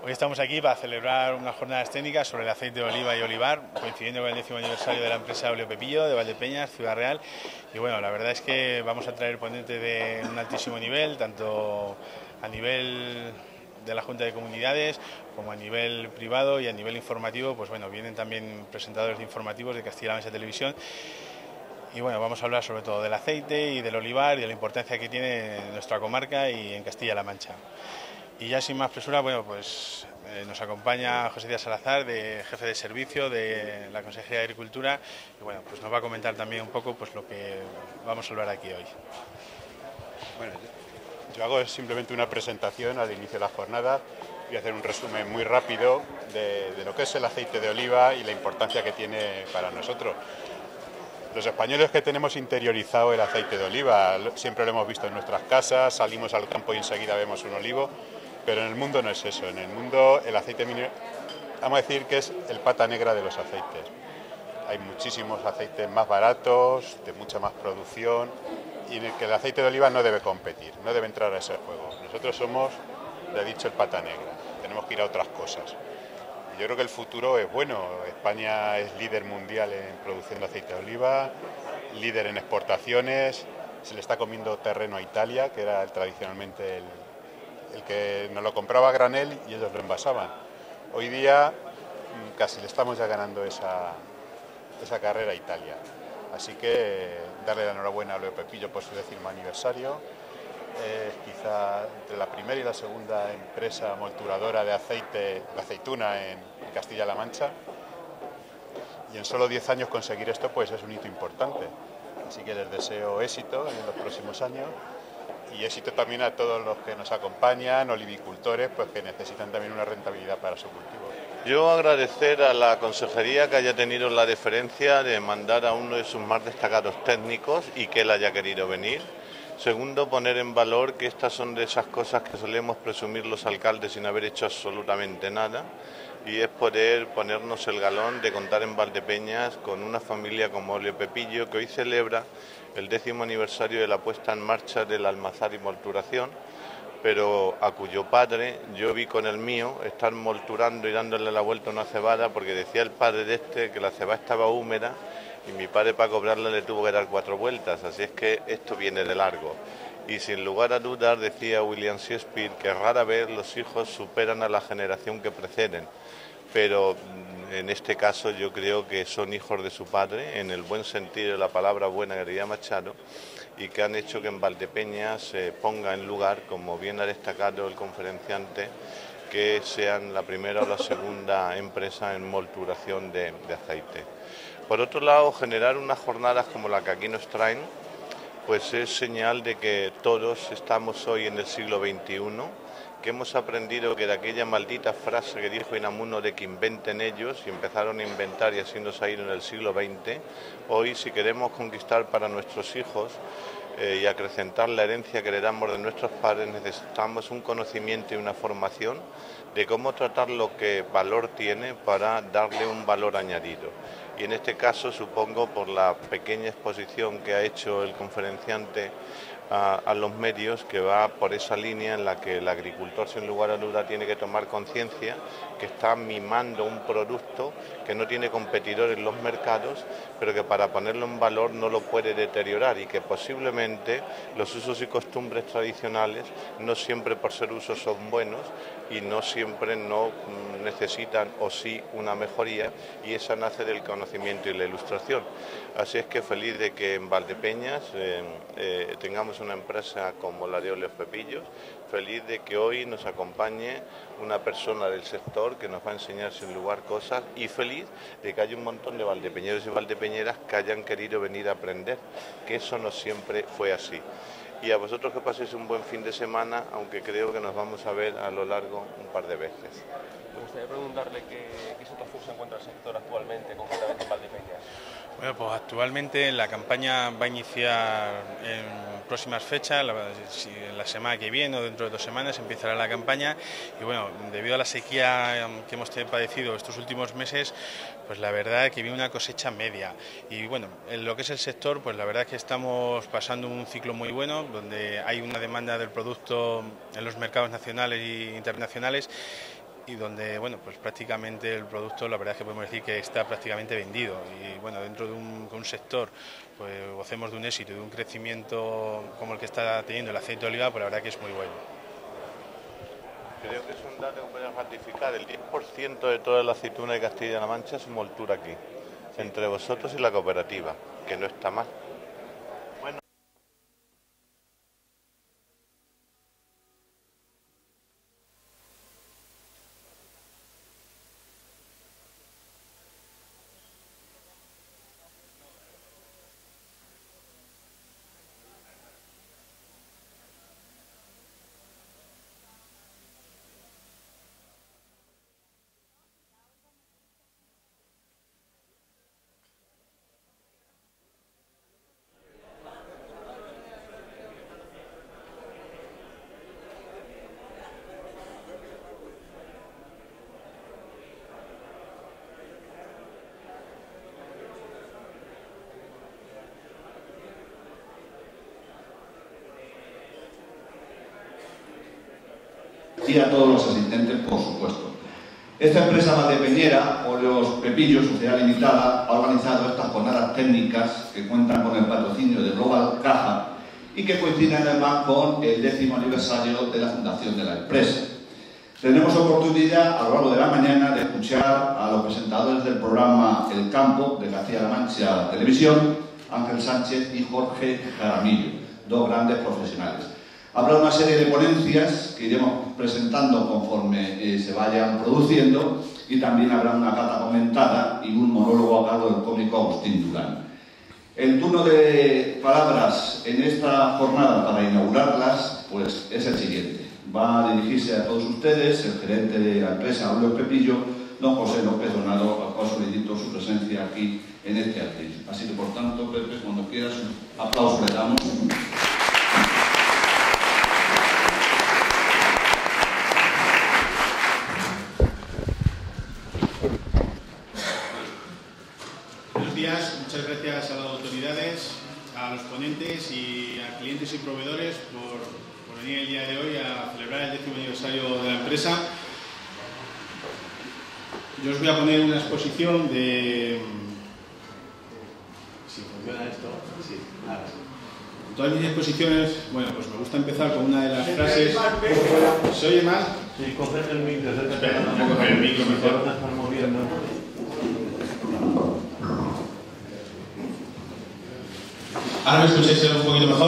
Hoy estamos aquí para celebrar unas jornadas técnicas sobre el aceite de oliva y olivar, coincidiendo con el 10º aniversario de la empresa Oleo Pepillo de Valdepeñas, Ciudad Real. Y bueno, la verdad es que vamos a traer ponentes de un altísimo nivel, tanto a nivel de la Junta de Comunidades como a nivel privado y a nivel informativo. Pues bueno, vienen también presentadores informativos de Castilla-La Mancha Televisión. Y bueno, vamos a hablar sobre todo del aceite y del olivar y de la importancia que tiene en nuestra comarca y en Castilla-La Mancha. Y ya sin más presura, bueno, pues nos acompaña José Díaz Salazar, jefe de servicio de la Consejería de Agricultura, y bueno, pues nos va a comentar también un poco pues lo que vamos a hablar aquí hoy. Bueno, yo hago simplemente una presentación al inicio de la jornada. Voy a hacer un resumen muy rápido de lo que es el aceite de oliva y la importancia que tiene para nosotros. Los españoles que tenemos interiorizado el aceite de oliva, siempre lo hemos visto en nuestras casas, salimos al campo y enseguida vemos un olivo, pero en el mundo no es eso. En el mundo el aceite mineral, vamos a decir que es el pata negra de los aceites. Hay muchísimos aceites más baratos, de mucha más producción, y en el que el aceite de oliva no debe competir, no debe entrar a ese juego. Nosotros somos, ya he dicho, el pata negra, tenemos que ir a otras cosas. Yo creo que el futuro es bueno. España es líder mundial en producción de aceite de oliva, líder en exportaciones, se le está comiendo terreno a Italia, que era tradicionalmente el que nos lo compraba a granel y ellos lo envasaban. Hoy día casi le estamos ya ganando esa carrera a Italia. Así que darle la enhorabuena a Oleo Pepillo por su 10º aniversario. Es quizá entre la primera y la segunda empresa molturadora de aceite, de aceituna en Castilla-La Mancha, y en solo 10 años conseguir esto pues es un hito importante. Así que les deseo éxito en los próximos años y éxito también a todos los que nos acompañan, olivicultores, pues que necesitan también una rentabilidad para su cultivo. Yo agradecer a la consejería que haya tenido la deferencia de mandar a uno de sus más destacados técnicos y que él haya querido venir. Segundo, poner en valor que estas son de esas cosas que solemos presumir los alcaldes sin haber hecho absolutamente nada, y es poder ponernos el galón de contar en Valdepeñas con una familia como Oleo Pepillo, que hoy celebra el 10º aniversario de la puesta en marcha del almazar y molturación, pero a cuyo padre yo vi con el mío estar molturando y dándole la vuelta a una cebada, porque decía el padre de este que la cebada estaba húmeda y mi padre para cobrarla le tuvo que dar 4 vueltas, así es que esto viene de largo. Y sin lugar a dudas, decía William Shakespeare, que rara vez los hijos superan a la generación que preceden, pero en este caso yo creo que son hijos de su padre, en el buen sentido de la palabra buena que le llama Charo, y que han hecho que en Valdepeñas se ponga en lugar, como bien ha destacado el conferenciante, que sean la primera o la segunda empresa en molturación de aceite. Por otro lado, generar unas jornadas como la que aquí nos traen, pues es señal de que todos estamos hoy en el siglo XXI, que hemos aprendido que de aquella maldita frase que dijo Inamuno de que inventen ellos, y empezaron a inventar y así nos ha ido en el siglo XX, hoy si queremos conquistar para nuestros hijos y acrecentar la herencia que heredamos de nuestros padres, necesitamos un conocimiento y una formación de cómo tratar lo que valor tiene para darle un valor añadido. Y en este caso, supongo, por la pequeña exposición que ha hecho el conferenciante a los medios, que va por esa línea en la que el agricultor, sin lugar a duda, tiene que tomar conciencia que está mimando un producto que no tiene competidor en los mercados, pero que para ponerlo en valor no lo puede deteriorar, y que posiblemente los usos y costumbres tradicionales no siempre por ser usos son buenos y no siempre no necesitan o sí una mejoría, y esa nace del conocimiento y la ilustración. Así es que feliz de que en Valdepeñas tengamos una empresa como la de Oleo Pepillo, feliz de que hoy nos acompañe una persona del sector que nos va a enseñar sin lugar cosas, y feliz de que haya un montón de valdepeñeros y valdepeñeras que hayan querido venir a aprender, que eso no siempre fue así. Y a vosotros que paséis un buen fin de semana, aunque creo que nos vamos a ver a lo largo un par de veces. Me gustaría preguntarle qué situación se encuentra el sector actualmente, concretamente en Valdepeñas. Bueno, pues actualmente la campaña va a iniciar en próximas fechas, la semana que viene o dentro de 2 semanas empezará la campaña, y bueno, debido a la sequía que hemos padecido estos últimos meses, pues la verdad es que viene una cosecha media, y bueno, en lo que es el sector, pues la verdad es que estamos pasando un ciclo muy bueno, donde hay una demanda del producto en los mercados nacionales e internacionales, y donde, bueno, pues prácticamente el producto, la verdad es que podemos decir que está prácticamente vendido, y bueno, dentro de un sector pues gocemos de un éxito y de un crecimiento como el que está teniendo el aceite de oliva, pues la verdad que es muy bueno. Creo que es un dato que podemos ratificar. El 10% de toda la aceituna de Castilla-La Mancha es moltura aquí, entre vosotros y la cooperativa, que no está mal. Bueno. Y a todos los asistentes, por supuesto. Esta empresa valdepeñera, Óleos Pepillo, Sociedad Limitada, ha organizado estas jornadas técnicas que cuentan con el patrocinio de Global Caja y que coinciden además con el 10º aniversario de la fundación de la empresa. Tenemos oportunidad a lo largo de la mañana de escuchar a los presentadores del programa El Campo de Castilla-La Mancha Televisión, Ángel Sánchez y Jorge Jaramillo, dos grandes profesionales. Habrá una serie de ponencias que iremos presentando conforme se vayan produciendo, y también habrá una cata comentada y un monólogo a cargo del cómico Agustín Durán. El turno de palabras en esta jornada para inaugurarlas pues es el siguiente. Va a dirigirse a todos ustedes el gerente de la empresa Óleos Pepillo, don José López Donado, al cual solicito su presencia aquí en este atril. Así que, por tanto, Pepe, cuando quieras, un aplauso le damos. Muchas gracias a las autoridades, a los ponentes y a clientes y proveedores por venir el día de hoy a celebrar el 10º aniversario de la empresa. Yo os voy a poner una exposición de... ¿Si funciona esto? Sí. En todas mis exposiciones, bueno, pues me gusta empezar con una de las frases... ¿Se oye mal? Sí, coger el micro. Espera, voy a coger el micro mejor. ¿Ahora me escucháis un poquito mejor?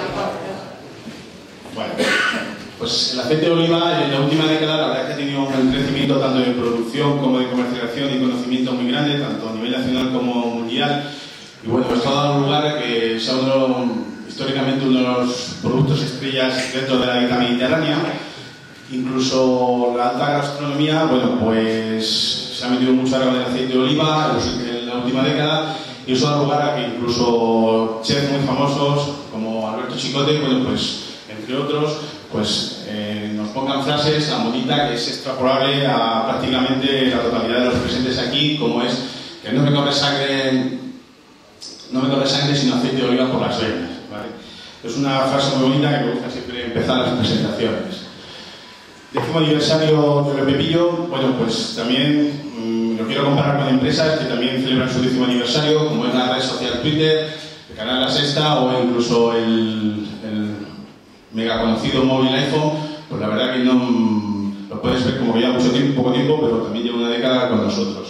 Bueno, pues el aceite de oliva en la última década la verdad es que ha tenido un crecimiento tanto de producción como de comercialización y conocimiento muy grande, tanto a nivel nacional como mundial. Y bueno, esto ha dado lugar a que sea históricamente uno de los productos estrellas dentro de la dieta mediterránea. Incluso la alta gastronomía, bueno, pues se ha metido mucho ahora con el aceite de oliva en la última década. Y eso da lugar a que incluso chefs muy famosos como Alberto Chicote, bueno, pues entre otros, pues nos pongan frases tan bonitas que es extrapolable a prácticamente la totalidad de los presentes aquí, como es que no me corre sangre sino aceite de oliva por las venas, ¿vale? Es una frase muy bonita que me gusta siempre empezar las presentaciones. 10º aniversario de Óleos Pepillo, bueno, pues también lo quiero comparar con empresas que también celebran su 10º aniversario, como es la red social Twitter, el canal La Sexta o incluso el mega conocido móvil iPhone. Pues la verdad que no lo puedes ver como que lleva mucho tiempo, poco tiempo, pero también lleva una década con nosotros.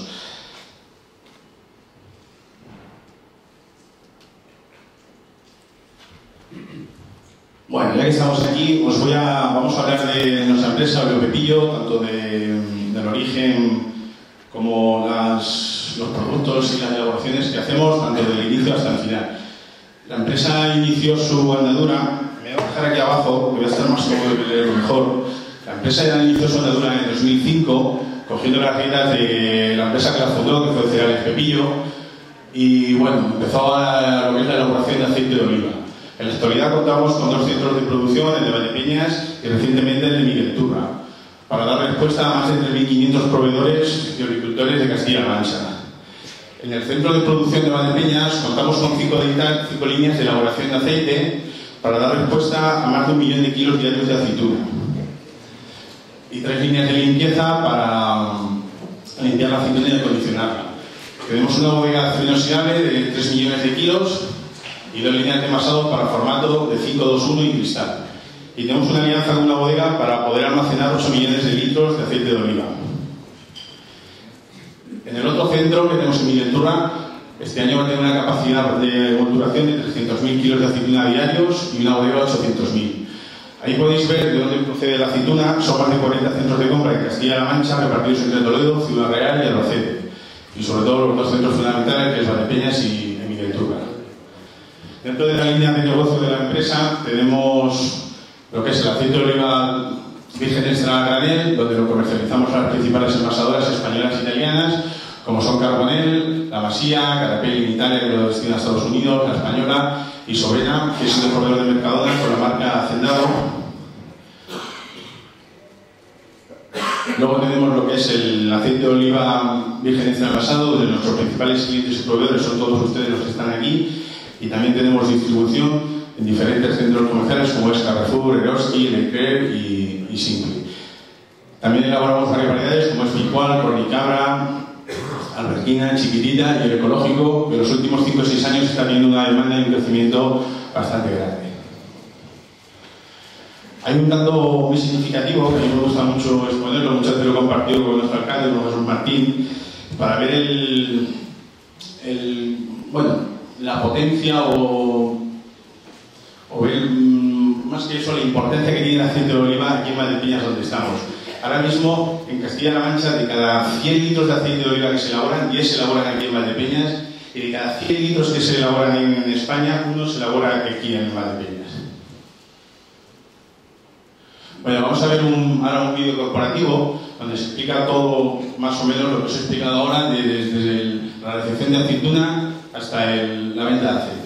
Bueno, ya que estamos aquí, vamos a hablar de nuestra empresa Óleos Pepillo, tanto del origen como los productos y las elaboraciones que hacemos, tanto del inicio hasta el final. La empresa inició su andadura, me voy a dejar aquí abajo, porque voy a estar más cómodo que leerlo mejor. La empresa inició su andadura en el 2005, cogiendo las riendas de la empresa que la fundó, que fue Cereales Pepillo, y bueno, empezó a lo que es la elaboración de aceite de oliva. En la actualidad contamos con 2 centros de producción, el de Valdepeñas y recientemente el de Miguel Turra, para dar respuesta a más de 3.500 proveedores y agricultores de Castilla-La Mancha. En el centro de producción de Valdepeñas contamos con 5 líneas de elaboración de aceite para dar respuesta a más de 1 millón de kilos diarios de aceituna. y 3 líneas de limpieza para limpiar la aceituna y acondicionarla. Tenemos una bodega de acero inoxidable de 3 millones de kilos y 2 líneas de envasado para formato de 521 y cristal. Y tenemos una alianza con una bodega para poder almacenar 8 millones de litros de aceite de oliva. En el otro centro que tenemos en Milenturra, este año va a tener una capacidad de culturación de 300.000 kilos de aceituna diarios y una bodega de 800.000. Ahí podéis ver de dónde procede la aceituna. Son más de 40 centros de compra en Castilla-La Mancha, repartidos entre Toledo, Ciudad Real y Albacete. Y sobre todo los 2 centros fundamentales, que es Valdepeñas y Milenturra. Dentro de la línea de negocio de la empresa tenemos lo que es el aceite de oliva virgen extra a granel, donde lo comercializamos a las principales envasadoras españolas e italianas, como son Carbonell, La Masía, Carapelli en Italia, que lo destina a Estados Unidos, La Española, y Sobrena, que es el proveedor de Mercadona con la marca Hacendado. Luego tenemos lo que es el aceite de oliva virgen extra envasado, donde nuestros principales clientes y proveedores son todos ustedes los que están aquí, y también tenemos distribución en diferentes centros comerciales como es Carrefour, Eroski, Leclerc y Simply. También elaboramos varias variedades como es Picual, Cronicabra, Alberquina, Chiquitita y el ecológico, que en los últimos 5 o 6 años está teniendo una demanda y un crecimiento bastante grande. Hay un dato muy significativo que a mí me gusta mucho exponerlo, muchas veces lo he compartido con nuestro alcalde, con Jesús Martín, para ver la potencia o ver más que eso la importancia que tiene el aceite de oliva aquí en Valdepeñas donde estamos. Ahora mismo en Castilla-La Mancha de cada 100 litros de aceite de oliva que se elaboran, 10 se elaboran aquí en Valdepeñas, y de cada 100 litros que se elaboran en España, 1 se elabora aquí en Valdepeñas. Bueno, vamos a ver ahora un vídeo corporativo donde se explica todo más o menos lo que os he explicado ahora, desde la recepción de aceituna hasta la venta de aceite.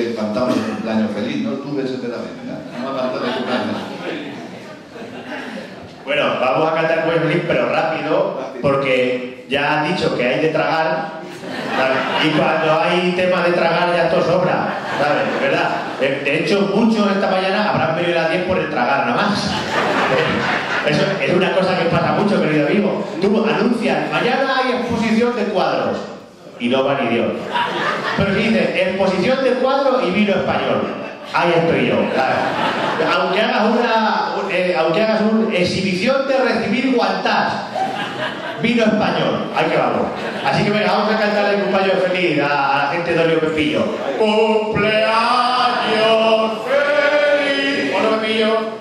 le cantamos el cumpleaños feliz, ¿no? Tú ves ese también, ¿verdad? Vamos a cantar el cumpleaños. Bueno, vamos a cantar el cumpleaños feliz, pero rápido, porque ya han dicho que hay de tragar, ¿sabes? Y cuando hay tema de tragar ya esto sobra, ¿sabes? ¿Verdad? De hecho, muchos esta mañana habrán venido a las 10 por el tragar nada más. Eso es una cosa que pasa mucho, querido amigo. Tú anuncias, mañana hay exposición de cuadros, y no va ni Dios. Pero si dices, exposición de cuadros y vino español, ahí estoy yo. Aunque hagas una exhibición de recibir guantás, vino español, ahí que vamos. Así que venga, vamos a cantarle el cumpleaños feliz a la gente de Olio Pepillo. ¡Cumpleaños feliz! Hola, Pepillo.